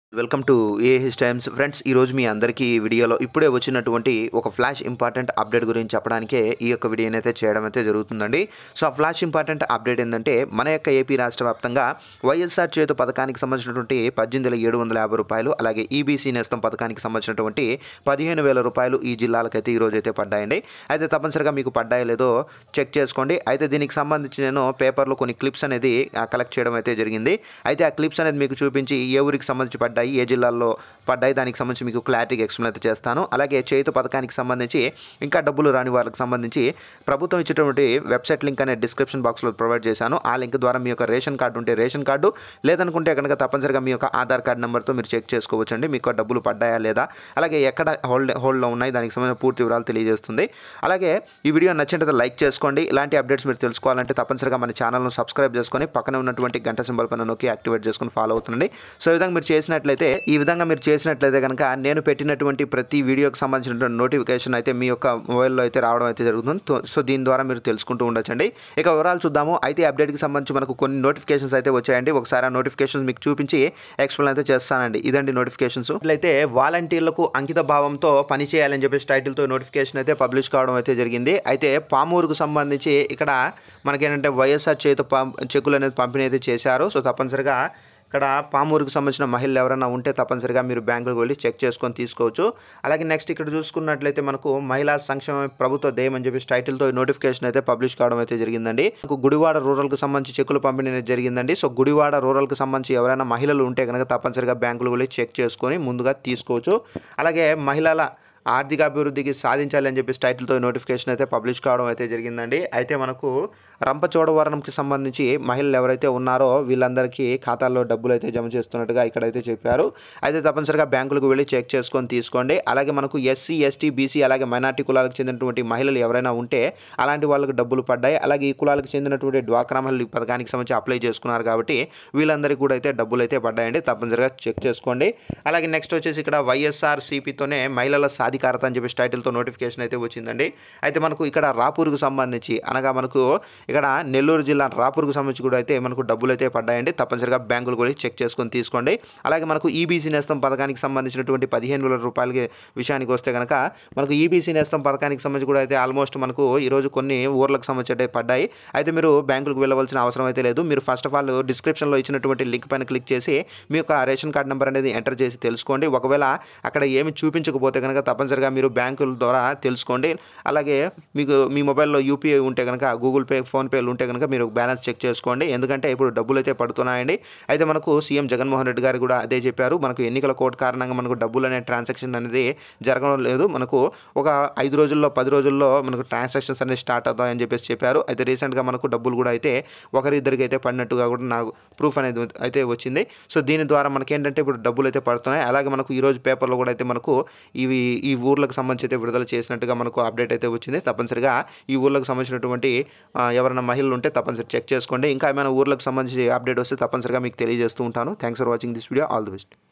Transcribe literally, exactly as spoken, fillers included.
Welcome to A H Times friends. ఈరోజు మీ అందరికీ ఈ వీడియోలో ఇప్పుడే వచ్చినటువంటి ఒక ఫ్లాష్ ఇంపార్టెంట్ అప్డేట్ గురించి చెప్పడానికే ఈ యొక్క వీడియోని అయితే చేయడం అయితే జరుగుతుందండి. సో ఆ ఫ్లాష్ ఇంపార్టెంట్ అప్డేట్ ఏంటంటే మన యొక్క ఏపీ రాష్ట్ర వ్యాప్తంగా వైఎస్ఆర్ చేతు పథకానికి సంబంధించినటువంటి పద్దెనిమిది వేల ఏడు వందల యాభై రూపాయలు అలాగే ఈబీసీ నేస్తం పథకానికి సంబంధించినటువంటి పదిహేను వేల రూపాయలు ఈ జిల్లాలకైతే ఈరోజు అయితే పడ్డాయండి. అయితే తప్పనిసరిగా మీకు పడ్డాయో లేదో చెక్ చేసుకోండి. అయితే దీనికి సంబంధించి నేను పేపర్లో కొన్ని క్లిప్స్ అనేది కలెక్ట్ చేయడం అయితే జరిగింది. అయితే ఆ క్లిప్స్ అనేది మీకు చూపించి ఏ ఊరికి సంబంధించి పడ్డాయి, ఏ జిల్లాల్లో పడ్డాయి, దానికి సంబంధించి మీకు క్లారిటీగా ఎక్స్ప్లెయిన్ అయితే చేస్తాను. అలాగే చేతు పథకానికి సంబంధించి ఇంకా డబ్బులు రాని వాళ్ళకి సంబంధించి ప్రభుత్వం ఇచ్చేటువంటి వెబ్సైట్ లింక్ అనేది డిస్క్రిప్షన్ బాక్స్లో ప్రొవైడ్ చేశాను. ఆ లింక్ ద్వారా మీ యొక్క రేషన్ కార్డు ఉంటే రేషన్ కార్డు, లేదనుకుంటే కనుక తప్పనిసరిగా మీ యొక్క ఆధార్ కార్డు నెంబర్తో మీరు చెక్ చేసుకోవచ్చు అండి మీకు డబ్బులు పడ్డాయా లేదా, అలాగే ఎక్కడ హోల్డ్ హోల్డ్లో ఉన్నాయి, దానికి సంబంధించిన పూర్తి వివరాలు తెలియజేస్తుంది. అలాగే ఈ వీడియో నచ్చినట్లయితే లైక్ చేసుకోండి. ఇలాంటి అప్డేట్స్ మీరు తెలుసుకోవాలంటే తప్పనిసరిగా మన ఛానల్ను సబ్స్క్రైబ్ చేసుకొని పక్కన ఉన్నటువంటి గంట సింబల్ పైన నొక్కి యాక్టివేట్ చేసుకొని ఫాలో అవుతుండండి. సో ఈ విధంగా మీరు చేసినట్లయితే ఈ విధంగా మీరు చేసినట్లయితే కనుక నేను పెట్టినటువంటి ప్రతి వీడియోకి సంబంధించినటువంటి నోటిఫికేషన్ అయితే మీ యొక్క మొబైల్లో అయితే రావడం అయితే జరుగుతుంది. సో దీని ద్వారా మీరు తెలుసుకుంటూ ఉండొచ్చండి. ఇక వివరాలు చూద్దాము. అయితే అప్డేట్కి సంబంధించి మనకు కొన్ని నోటిఫికేషన్స్ అయితే వచ్చాయండి. ఒకసారి ఆ నోటిఫికేషన్స్ మీకు చూపించి ఎక్స్ప్లెయిన్ అయితే చేస్తానండి. ఇదండి నోటిఫికేషన్స్. అయితే వాలంటీర్లకు అంకిత భావంతో పని చేయాలని చెప్పేసి టైటిల్తో నోటిఫికేషన్ అయితే పబ్లిష్ కావడం అయితే జరిగింది. అయితే పామూరుకు సంబంధించి ఇక్కడ మనకేంటంటే వైఎస్ఆర్ చేతు చెక్కులు అనేది పంపిణీ అయితే చేశారు. సో తప్పనిసరిగా ఇక్కడ పామూరుకు సంబంధించిన మహిళలు ఎవరైనా ఉంటే తప్పనిసరిగా మీరు బ్యాంకులకు వెళ్ళి చెక్ చేసుకొని తీసుకోవచ్చు. అలాగే నెక్స్ట్ ఇక్కడ చూసుకున్నట్లయితే మనకు మహిళా సంక్షేమ ప్రభుత్వ ధ్యేయం అని చెప్పేసి టైటిల్తో నోటిఫికేషన్ అయితే పబ్లిష్ కావడం అయితే జరిగిందండి. మనకు గుడివాడ రూరల్కి సంబంధించి చెక్కులు పంపిణీ అనేది జరిగిందండి. సో గుడివాడ రూరల్కి సంబంధించి ఎవరైనా మహిళలు ఉంటే కనుక తప్పనిసరిగా బ్యాంకులు వెళ్ళి చెక్ చేసుకొని ముందుగా తీసుకోవచ్చు. అలాగే మహిళల ఆర్థికాభివృద్ధికి సాధించాలని చెప్పేసి టైటిల్తో నోటిఫికేషన్ అయితే పబ్లిష్ కావడం అయితే జరిగిందండి. అయితే మనకు రంపచోడవరంకి సంబంధించి మహిళలు ఎవరైతే ఉన్నారో వీళ్ళందరికీ ఖాతాల్లో డబ్బులు అయితే జమ చేస్తున్నట్టుగా ఇక్కడైతే చెప్పారు. అయితే తప్పనిసరిగా బ్యాంకులకు వెళ్ళి చెక్ చేసుకొని తీసుకోండి. అలాగే మనకు ఎస్సీ ఎస్టీ బీసీ అలాగే మైనార్టీ కులాలకు చెందినటువంటి మహిళలు ఎవరైనా ఉంటే అలాంటి వాళ్ళకి డబ్బులు పడ్డాయి. అలాగే ఈ కులాలకు చెందినటువంటి డ్వాక్రా మహిళలు పథకానికి సంబంధించి అప్లై చేసుకున్నారు కాబట్టి వీళ్ళందరికీ కూడా అయితే డబ్బులు అయితే పడ్డాయండి. తప్పనిసరిగా చెక్ చేసుకోండి. అలాగే నెక్స్ట్ వచ్చేసి ఇక్కడ వైఎస్ఆర్ సిపితోనే మహిళల సాధికారత అని చెప్పేసి టైటిల్తో నోటిఫికేషన్ అయితే వచ్చిందండి. అయితే మనకు ఇక్కడ రాపూర్కు సంబంధించి అనగా మనకు ఇక్కడ నెల్లూరు జిల్లా రాపూర్కు సంబంధించి కూడా అయితే మనకు డబ్బులు అయితే పడ్డాయండి. తప్పనిసరిగా బ్యాంకులు కూడా చెక్ చేసుకొని తీసుకోండి. అలాగే మనకు ఈబీసీ నేస్తం పథకానికి సంబంధించినటువంటి పదిహేను వేల రూపాయలకి విషయానికి వస్తే కనుక మనకు ఈబీసీ నేస్తం పథకానికి సంబంధించి కూడా అయితే ఆల్మోస్ట్ మనకు ఈరోజు కొన్ని ఊర్లకు సంబంధించి పడ్డాయి. అయితే మీరు బ్యాంకులకు వెళ్ళవలసిన అవసరం అయితే లేదు. మీరు ఫస్ట్ ఆఫ్ ఆల్ డిస్క్రిప్షన్లో ఇచ్చినటువంటి లింక్ పైన క్లిక్ చేసి మీ యొక్క రేషన్ కార్డ్ నెంబర్ అనేది ఎంటర్ చేసి తెలుసుకోండి. ఒకవేళ అక్కడ ఏమి చూపించకపోతే కనుక తప్పనిసరిగా మీరు బ్యాంకుల ద్వారా తెలుసుకోండి. అలాగే మీకు మీ మొబైల్లో యూపీఐ ఉంటే కనుక గూగుల్ పే ఫోన్పేలు ఉంటే కనుక మీరు బ్యాలెన్స్ చెక్ చేసుకోండి. ఎందుకంటే ఇప్పుడు డబ్బులు అయితే పడుతున్నాయండి. అయితే మనకు సీఎం జగన్మోహన్ రెడ్డి గారు కూడా అదే చెప్పారు. మనకు ఎన్నికల కోడ్ కారణంగా మనకు డబ్బులు అనే ట్రాన్సాక్షన్ అనేది జరగడం లేదు. మనకు ఒక ఐదు రోజుల్లో పది రోజుల్లో మనకు ట్రాన్సాక్షన్స్ అనేది స్టార్ట్ అవుతాయని చెప్పేసి చెప్పారు. అయితే రీసెంట్గా మనకు డబ్బులు కూడా అయితే ఒకరిద్దరికి అయితే పడినట్టుగా కూడా నాకు ప్రూఫ్ అనేది అయితే వచ్చింది. సో దీని ద్వారా మనకేంటంటే ఇప్పుడు డబ్బులు అయితే పడుతున్నాయి. అలాగే మనకు ఈరోజు పేపర్లో కూడా అయితే మనకు ఇవి ఈ ఊర్లకు సంబంధించి అయితే విడుదల చేసినట్టుగా మనకు అప్డేట్ అయితే వచ్చింది. తప్పనిసరిగా ఈ ఊర్లకు సంబంధించినటువంటి ఎవరైనా మహిళలు ఉంటే తప్పనిసరి చెక్ చేసుకోండి. ఇంకా ఏమైనా ఊర్లకు సంబంధించి అప్డేట్ వస్తే తప్పనిసరిగా మీకు తెలియజేస్తూ ఉంటాను. Thanks for watching this video. All the best.